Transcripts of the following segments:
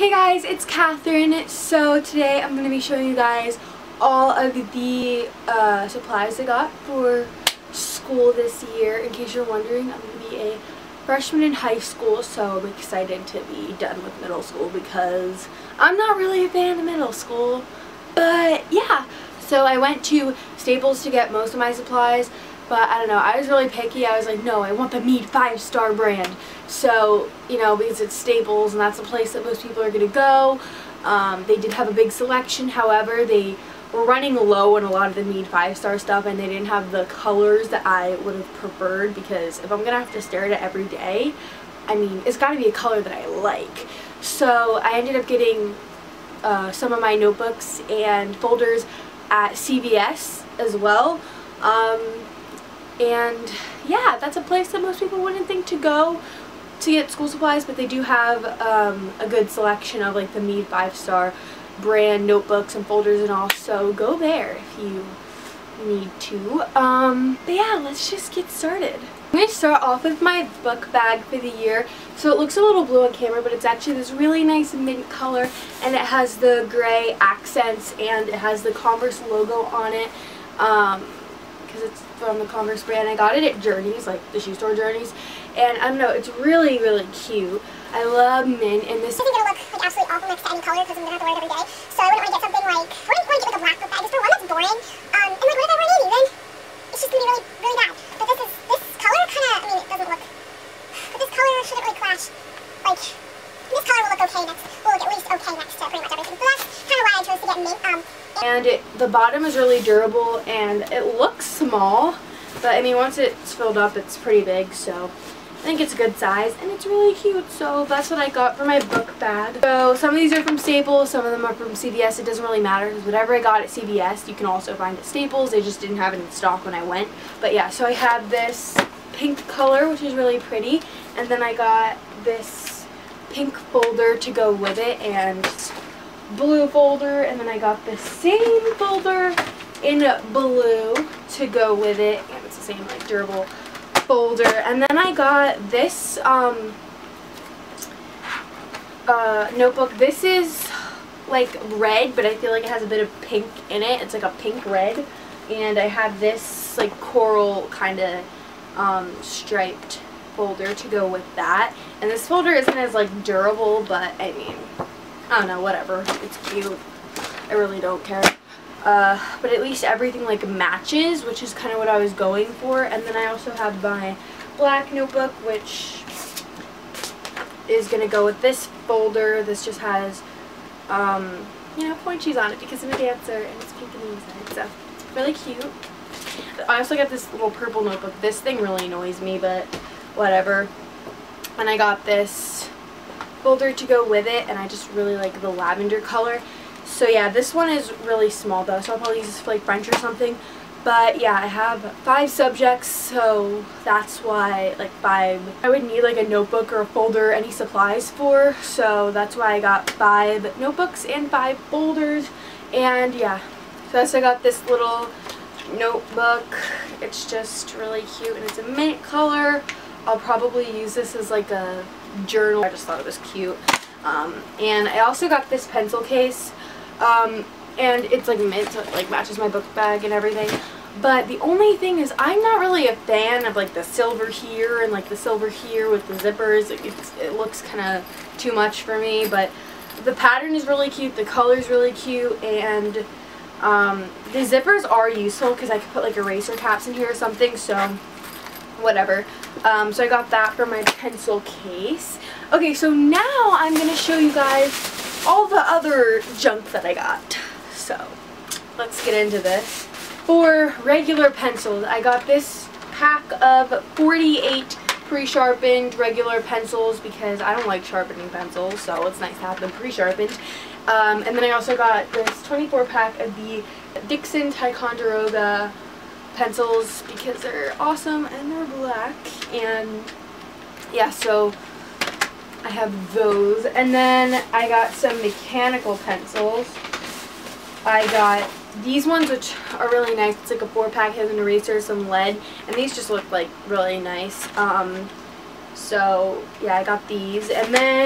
Hey guys, it's Catherine. So today I'm going to be showing you guys all of the supplies I got for school this year. In case you're wondering, I'm going to be a freshman in high school, so I'm excited to be done with middle school because I'm not really a fan of middle school. But yeah, so I went to Staples to get most of my supplies. But I don't know, I was really picky. I was like, no, I want the Mead 5-star brand. So, you know, because it's Staples and that's the place that most people are going to go. They did have a big selection. However, they were running low on a lot of the Mead 5-star stuff and they didn't have the colors that I would have preferred, because if I'm going to have to stare at it every day, I mean, it's got to be a color that I like. So I ended up getting some of my notebooks and folders at CVS as well. And yeah, that's a place that most people wouldn't think to go to get school supplies, but they do have a good selection of like the Mead 5-star brand notebooks and folders and all, so go there if you need to. But yeah, let's just get started. I'm going to start off with my book bag for the year. So it looks a little blue on camera, but it's actually this really nice mint color, and it has the gray accents and it has the Converse logo on it. Because it's from the Converse brand. I got it at Journeys, like the shoe store Journeys, and I don't know, it's really, really cute. I love mint, and this isn't going to look like absolutely awful next to any color because I'm going to have to wear it every day. So I wouldn't want to get something like, I wouldn't want to get like a black book bag just for one that's boring. And like what if I wear navy? Then it's just going to be really, really bad. But this color kind of, I mean, it doesn't look, but this color shouldn't really clash. Like, this color will look okay next, will look at least okay next to pretty much everything. So that's kind of why I chose to get mint. And the bottom is really durable and it looks small, but I mean once it's filled up it's pretty big, so I think it's a good size and it's really cute. So that's what I got for my book bag. So some of these are from Staples, some of them are from CVS. It doesn't really matter because whatever I got at CVS you can also find at Staples. They just didn't have it in stock when I went. But yeah, so I have this pink color which is really pretty, and then I got this pink folder to go with it and blue folder, and then I got the same folder in blue to go with it, and it's the same like durable folder. And then I got this notebook. This is like red, but I feel like it has a bit of pink in it. It's like a pink red, and I have this like coral kind of striped folder to go with that. And this folder isn't as like durable, but I mean, I don't know, whatever. It's cute. I really don't care. But at least everything like matches, which is kind of what I was going for. And then I also have my black notebook, which is going to go with this folder. This just has, you know, pointies on it because I'm a dancer, and it's pink on the inside, so it's really cute. I also got this little purple notebook. This thing really annoys me, but whatever. And I got this folder to go with it, and I just really like the lavender color. So yeah, this one is really small though, so I'll probably use this for like French or something. But yeah, I have 5 subjects, so that's why like 5 I would need like a notebook or a folder, any supplies for. So that's why I got 5 notebooks and 5 folders. And yeah, so I got this little notebook. It's just really cute and it's a mint color. I'll probably use this as like a journal. I just thought it was cute. And I also got this pencil case, and it's like mint, so it like matches my book bag and everything. But the only thing is I'm not really a fan of like the silver here and like the silver here with the zippers. It looks kind of too much for me, but the pattern is really cute, the color is really cute, and the zippers are useful because I could put like eraser caps in here or something, so whatever. So I got that for my pencil case. Okay, so now I'm going to show you guys all the other junk that I got. So let's get into this. For regular pencils, I got this pack of 48 pre-sharpened regular pencils because I don't like sharpening pencils, so it's nice to have them pre-sharpened. And then I also got this 24 pack of the Dixon Ticonderoga pencils because they're awesome and they're black. And yeah, so I have those. And then I got some mechanical pencils. I got these ones, which are really nice. It's like a 4-pack, has an eraser, some lead, and these just look like really nice. So yeah, I got these. And then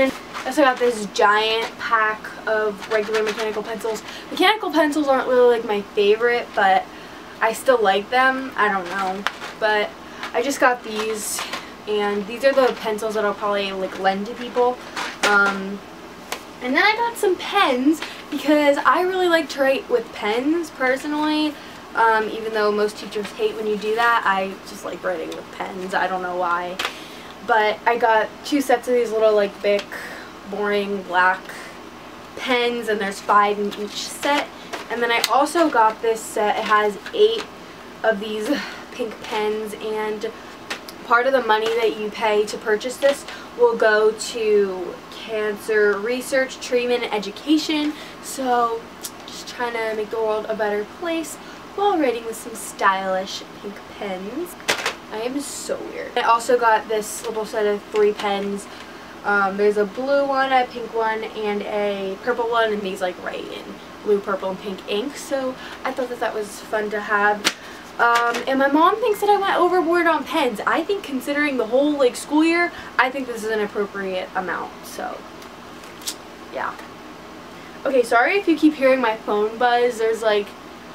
I also got this giant pack of regular mechanical pencils. Mechanical pencils aren't really like my favorite, but I still like them. I don't know. But I just got these, and these are the pencils that I'll probably like lend to people. And then I got some pens because I really like to write with pens personally. Even though most teachers hate when you do that, I just like writing with pens. I don't know why. But I got 2 sets of these little like Bic boring black pens, and there's 5 in each set. And then I also got this set. It has 8 of these pink pens, and part of the money that you pay to purchase this will go to cancer research, treatment, and education. So just trying to make the world a better place while writing with some stylish pink pens. I am so weird. I also got this little set of 3 pens. There's a blue one, a pink one, and a purple one, and these like write in blue, purple, and pink ink. So I thought that was fun to have. And my mom thinks that I went overboard on pens. I think, considering the whole like school year, I think this is an appropriate amount. So yeah. Okay, sorry if you keep hearing my phone buzz. There's like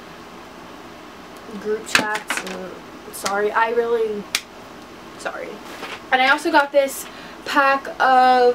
group chats, and sorry. Sorry. And I also got this pack of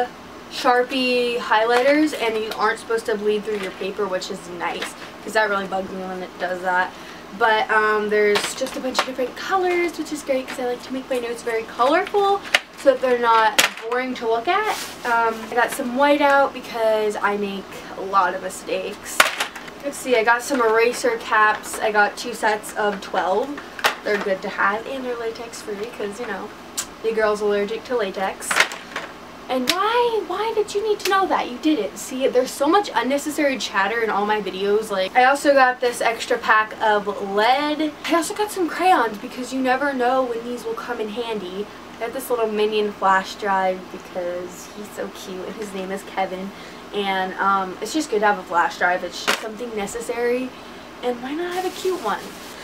Sharpie highlighters, and these aren't supposed to bleed through your paper, which is nice because that really bugs me when it does that. But there's just a bunch of different colors, which is great because I like to make my notes very colorful so that they're not boring to look at. I got some whiteout because I make a lot of mistakes. Let's see, I got some eraser caps. I got 2 sets of 12. They're good to have, and they're latex free because, you know, the girl's allergic to latex. And why did you need to know that? You didn't. See, there's so much unnecessary chatter in all my videos. Like, I also got this extra pack of lead. I also got some crayons because you never know when these will come in handy. I got this little Minion flash drive because he's so cute and his name is Kevin. And it's just good to have a flash drive. It's just something necessary, and why not have a cute one?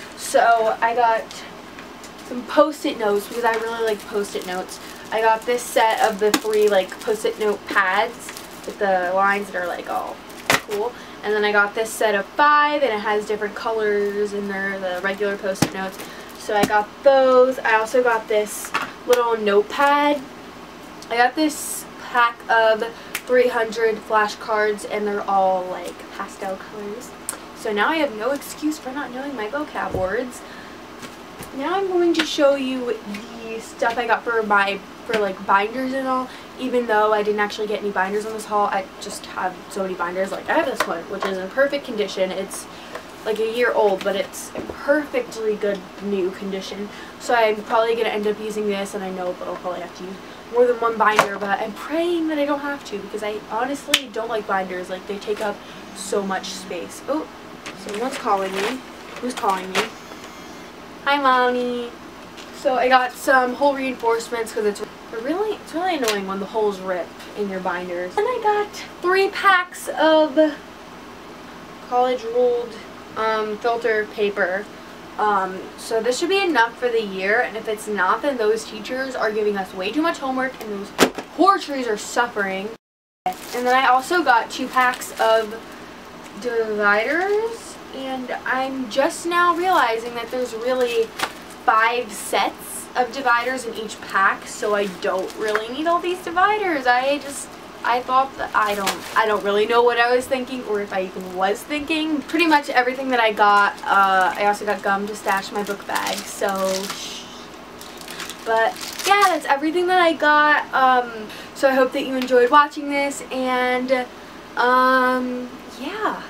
So I got some post-it notes because I really like post-it notes. I got this set of the 3 like post-it note pads with the lines that are like all cool. And then I got this set of 5, and it has different colors in there, the regular post-it notes. So I got those. I also got this little notepad. I got this pack of 300 flashcards, and they're all like pastel colors. So now I have no excuse for not knowing my vocab words. Now I'm going to show you the stuff I got for like binders and all. Even though I didn't actually get any binders on this haul, I just have so many binders. Like I have this one, which is in perfect condition. It's like a year old, but it's in perfectly good new condition. So I'm probably going to end up using this, and I know that I'll probably have to use more than one binder, but I'm praying that I don't have to because I honestly don't like binders. Like, they take up so much space. Oh, someone's calling me. Who's calling me? Hi, Mommy. So I got some hole reinforcements because it's really annoying when the holes rip in your binders. And I got 3 packs of college ruled filter paper. So this should be enough for the year, and if it's not, then those teachers are giving us way too much homework and those poor trees are suffering. And then I also got 2 packs of dividers, and I'm just now realizing that there's really 5 sets of dividers in each pack, so I don't really need all these dividers. I thought that I don't really know what I was thinking, or if I even was thinking. Pretty much everything that I got. I also got gum to stash my book bag, so but yeah, that's everything that I got. So I hope that you enjoyed watching this, and yeah.